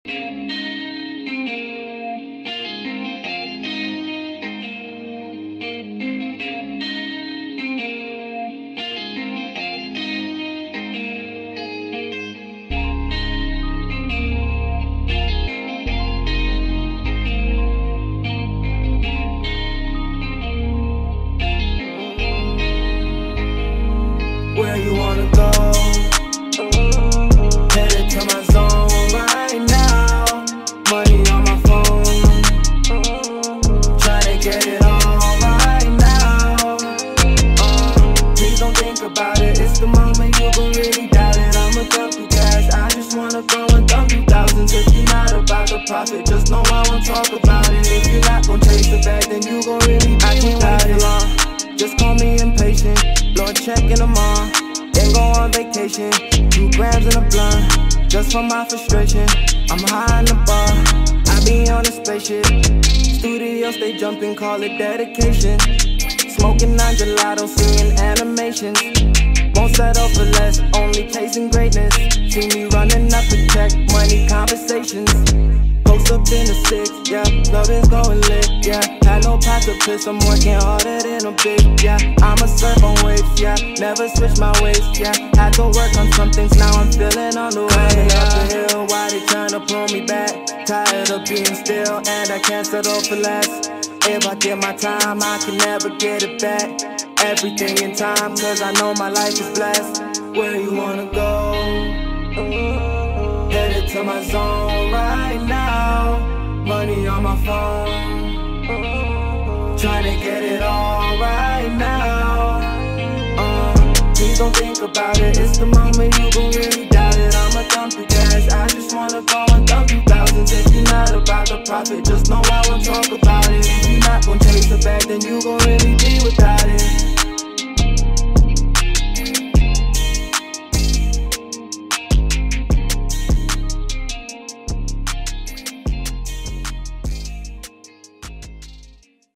Where you wanna go? Headed to my zone right now. Money on my phone, tryna get it all right now. Please don't think about it, it's the moment you gon' really doubt it. I'ma dump you cash, I just wanna go and dump you thousands. If you're not about the profit, just know I won't talk about it. If you're not gon' chase the bag, then you gon' really I can't wait too long. Just call me impatient, blow a check in the mall, then go on vacation. 2 grams in a blunt, just for my frustration. I'm high in the bar, I be on a spaceship. Studio stay jumping, call it dedication. Smoking on gelato, seeing animations. Won't settle for less, only chasing greatness. See me running up a check, money conversations. Post up in the 6, yeah, loading's going lit, yeah. Had no path to piss, I'm working harder than a bitch, yeah. I'ma surf on waves, yeah, never switch my ways, yeah. Had to work on some things, now I'm feeling on the way. Climbing up the hill, why they tryna pull me back? Tired of being still, and I can't settle for less. If I give my time, I can never get it back. Everything in time, cause I know my life is blessed. Where you wanna go? Headed to my zone right now. Money on my phone, tryna get it all right now. Please don't think about it, it's the moment you gon' really doubt it. I'ma dump you cash, I just wanna go and dump you thousands. If you're not about the profit, just know I won't talk about it. If you're not gon' chase the bag, then you